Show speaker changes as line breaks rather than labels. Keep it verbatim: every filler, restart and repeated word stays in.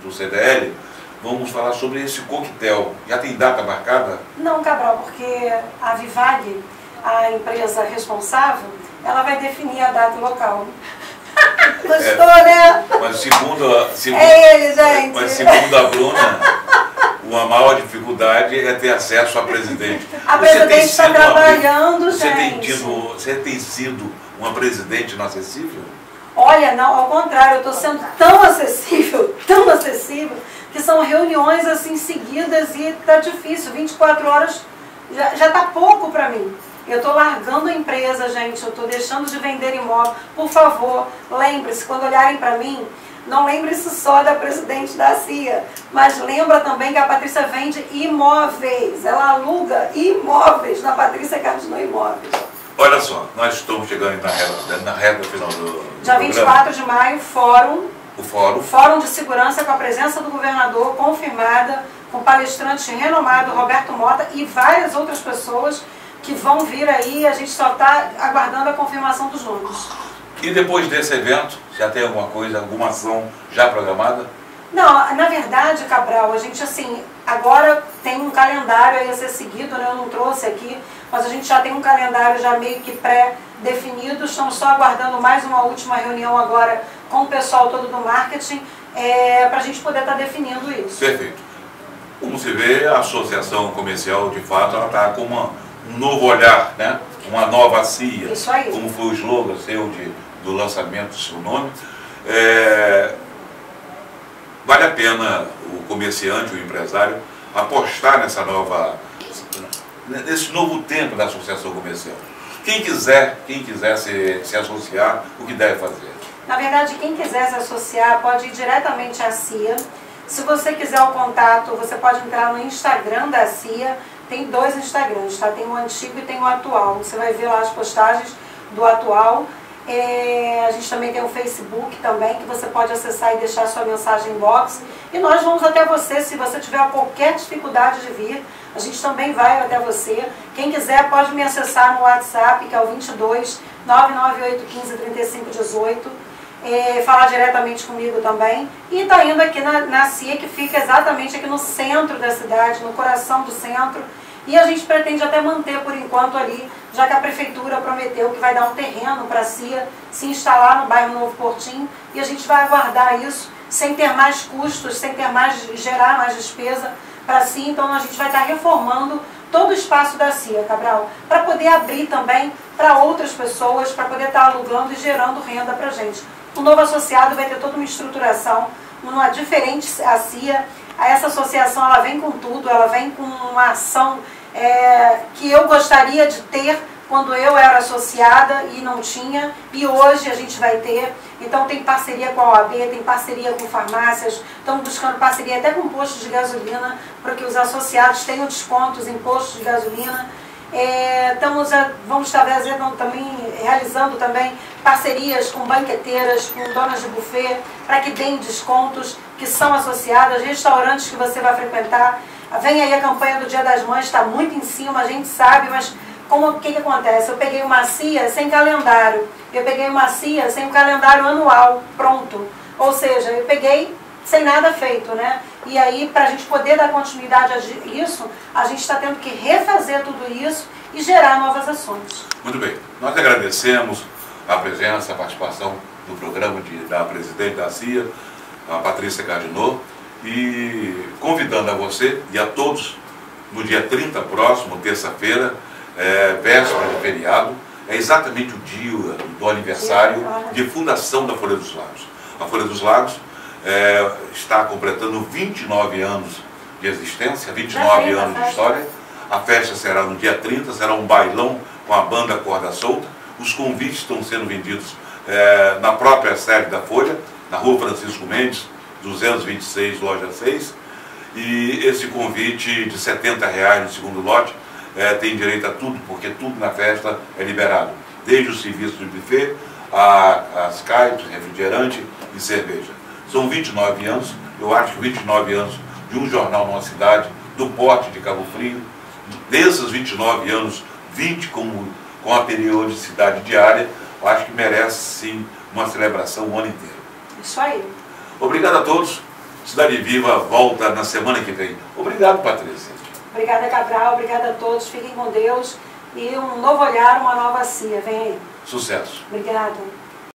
do C D L, vamos falar sobre esse coquetel. Já tem data marcada?
Não, Cabral, porque a Vivag, a empresa responsável, ela vai definir a data e o local. Gostou, é, né?
Mas segundo, segundo,
é ele, gente.
Mas segundo a Bruna, uma maior dificuldade é ter acesso à presidente.
A presidente está trabalhando,
uma, você
gente.
Tem tido, você tem sido uma presidente inacessível?
Olha, não, ao contrário, eu estou sendo tão acessível, tão acessível, que são reuniões assim seguidas e está difícil, vinte e quatro horas já está pouco para mim. Eu estou largando a empresa, gente, eu estou deixando de vender imóvel. Por favor, lembre-se, quando olharem para mim, não lembre-se só da presidente da C I A, mas lembra também que a Patrícia vende imóveis. Ela aluga imóveis na Patrícia Cardinô Imóveis.
Olha só, nós estamos chegando na reta, na reta final do, do
Dia vinte e quatro de maio, fórum.
O fórum.
Fórum de segurança com a presença do governador, confirmada, com palestrante renomado, Roberto Mota, e várias outras pessoas que vão vir aí, a gente só está aguardando a confirmação dos nomes.
E depois desse evento, já tem alguma coisa, alguma ação já programada?
Não, na verdade, Cabral, a gente assim, agora tem um calendário aí a ser seguido, né? Eu não trouxe aqui, mas a gente já tem um calendário já meio que pré-definido, estamos só aguardando mais uma última reunião agora com o pessoal todo do marketing, é, para a gente poder estar tá definindo isso.
Perfeito. Como se vê, a associação comercial, de fato, ela está com uma, um novo olhar, né? Uma nova C I A.
Isso aí.
Como foi o slogan seu de, do lançamento do seu nome. É, vale a pena o comerciante, o empresário, apostar nessa nova, nesse novo tempo da associação comercial. Quem quiser, quem quiser se, se associar, o que deve fazer?
Na verdade, quem quiser se associar pode ir diretamente à C I A. Se você quiser o contato, você pode entrar no Instagram da C I A. Tem dois Instagrams, tá? Tem o antigo e tem o atual. Você vai ver lá as postagens do atual. É, a gente também tem o Facebook também, que você pode acessar e deixar sua mensagem inbox. E nós vamos até você, se você tiver qualquer dificuldade de vir, a gente também vai até você. Quem quiser pode me acessar no WhatsApp, que é o vinte e dois, nove nove oito um cinco, três cinco um oito. É, falar diretamente comigo também. E está indo aqui na, na C I A, que fica exatamente aqui no centro da cidade, no coração do centro. E a gente pretende até manter por enquanto ali, já que a prefeitura prometeu que vai dar um terreno para a C I A se instalar no bairro Novo Portinho. E a gente vai aguardar isso sem ter mais custos, sem ter mais, gerar mais despesa para a C I A. Então a gente vai estar reformando todo o espaço da C I A, Cabral, para poder abrir também para outras pessoas, para poder estar alugando e gerando renda para a gente. O novo associado vai ter toda uma estruturação, uma diferente a C I A. Essa associação ela vem com tudo, ela vem com uma ação é, que eu gostaria de ter quando eu era associada e não tinha, e hoje a gente vai ter. Então tem parceria com a O A B, tem parceria com farmácias, estamos buscando parceria até com postos de gasolina, para que os associados tenham descontos em postos de gasolina. É, estamos a, vamos estar fazendo, também, realizando também parcerias com banqueteiras, com donas de buffet, para que deem descontos, que são associadas, restaurantes que você vai frequentar. Vem aí a campanha do Dia das Mães, está muito em cima, a gente sabe, mas como, o que, que acontece? Eu peguei uma C I A sem calendário, eu peguei uma C I A sem um calendário anual pronto, ou seja, eu peguei sem nada feito, né? E aí, para a gente poder dar continuidade a isso, a gente está tendo que refazer tudo isso e gerar novas ações.
Muito bem. Nós agradecemos a presença, a participação no programa de, da presidente da C I A, a Patrícia Cardinô, e convidando a você e a todos, no dia trinta próximo, terça-feira, é, véspera de feriado, é exatamente o dia do aniversário de fundação da Folha dos Lagos. A Folha dos Lagos É, está completando vinte e nove anos de existência, vinte e nove anos de história. A festa será no dia trinta, será um bailão com a banda Corda Solta. Os convites estão sendo vendidos é, na própria sede da Folha, na rua Francisco Mendes, duzentos e vinte e seis, loja seis. E esse convite de setenta reais no segundo lote é, tem direito a tudo, porque tudo na festa é liberado. Desde o serviço de buffet, a, as caipas, refrigerante e cerveja. São vinte e nove anos, eu acho que vinte e nove anos de um jornal numa cidade, do porte de Cabo Frio. Desses vinte e nove anos, vinte com, com a periodicidade diária, eu acho que merece sim uma celebração o ano inteiro.
Isso aí.
Obrigado a todos. Cidade Viva volta na semana que vem. Obrigado, Patrícia.
Obrigada, Cabral. Obrigada a todos. Fiquem com Deus. E um novo olhar, uma nova C I A. Vem aí.
Sucesso.
Obrigada.